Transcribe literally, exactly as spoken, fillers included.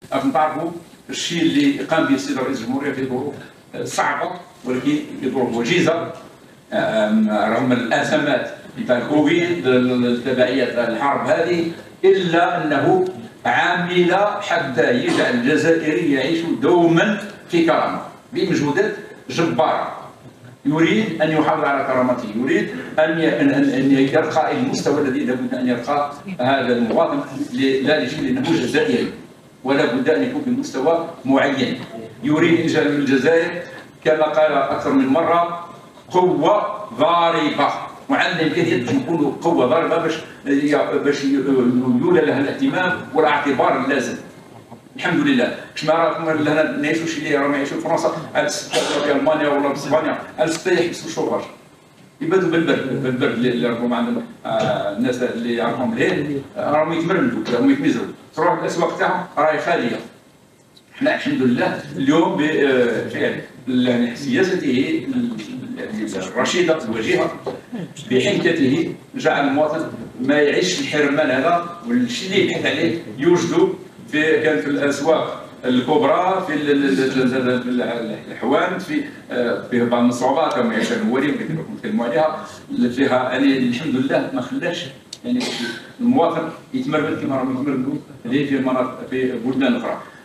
راكم تعرفوا الشيء اللي قام به السيد رئيس الجمهوريه في ظروف صعبه ولكن في ظروف وجيزه رغم الازمات نتاع الكوفيد تبعيات الحرب هذه، الا انه عامل حتى يجعل الجزائري يعيش دوما في كرامه بمجهودات جباره. يريد ان يحافظ على كرامته، يريد ان ان يرقى المستوى الذي لابد ان يرقى هذا المواطن، لا لشيء لانه جزائري ولا بد ان يكون بمستوى معين. يريد انجاز الجزائر كما قال اكثر من مره قوه ضاربه، وعندنا امكانيات باش نكونوا قوه ضاربه باش باش يولى لها الاهتمام والاعتبار اللازم. الحمد لله. باش ما راكم لهنا نعيشوش اللي راهم يعيشوا في فرنسا على السته في المانيا ولا في اسبانيا على السته يحبسوا الشوفاج يبدوا بالبرد بالبرد اللي راهم عندهم الناس اللي يعرفهم لهيه راهم يتمرمدوا راهم يتمزروا، تروح الاسواق تاعهم راهي خاليه. احنا الحمد لله اليوم بفعل يعني سياسته الرشيده الوجيهه بحنكته جعل المواطن ما يعيش الحرمان هذا، والشيء اللي يبحث عليه يوجدوا في كان في الاسواق الكبرى في الحوانت في في بعض الصعوبات كما يعيشها الموالين نتكلموا عليها فيها يعني الحمد لله ما خلاش يعني المواطن يتمرمد كما راهم يتمرمدوا في مناطق في بلدان اخرى.